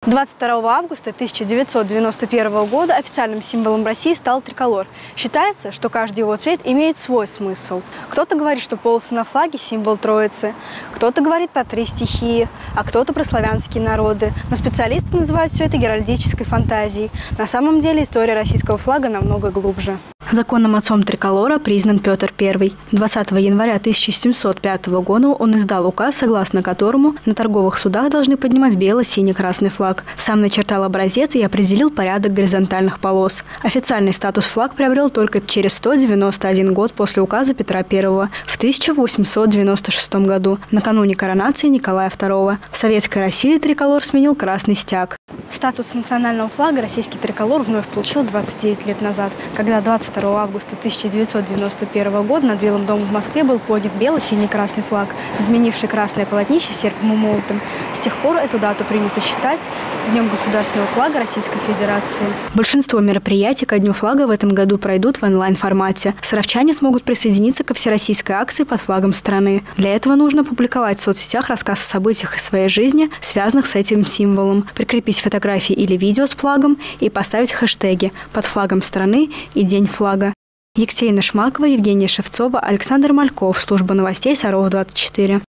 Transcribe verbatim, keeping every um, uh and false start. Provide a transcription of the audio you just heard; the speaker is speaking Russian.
двадцать второго августа тысяча девятьсот девяносто первого года официальным символом России стал триколор. Считается, что каждый его цвет имеет свой смысл. Кто-то говорит, что полосы на флаге – символ Троицы, кто-то говорит про три стихии, а кто-то про славянские народы. Но специалисты называют все это геральдической фантазией. На самом деле история российского флага намного глубже. Законным отцом триколора признан Петр Первый. двадцатого января тысяча семьсот пятого года он издал указ, согласно которому на торговых судах должны поднимать бело-синий-красный флаг. Сам начертал образец и определил порядок горизонтальных полос. Официальный статус флаг приобрел только через сто девяносто один год после указа Петра Первого в тысяча восемьсот девяносто шестом году, накануне коронации Николая Второго. В Советской России триколор сменил красный стяг. Статус национального флага российский триколор вновь получил двадцать девять лет назад, когда двадцать второго августа тысяча девятьсот девяносто первого года над Белым домом в Москве был поднят бело-синий-красный флаг, изменивший красное полотнище серпом и молотом. С тех пор эту дату принято считать Днем государственного флага Российской Федерации. Большинство мероприятий ко Дню флага в этом году пройдут в онлайн-формате. Саровчане смогут присоединиться ко всероссийской акции под флагом страны. Для этого нужно публиковать в соцсетях рассказ о событиях из своей жизни, связанных с этим символом, прикрепить фотографии или видео с флагом и поставить хэштеги «Под флагом страны» и «День флага». Екатерина Шмакова, Евгения Шевцова, Александр Мальков. Служба новостей Саров двадцать четыре.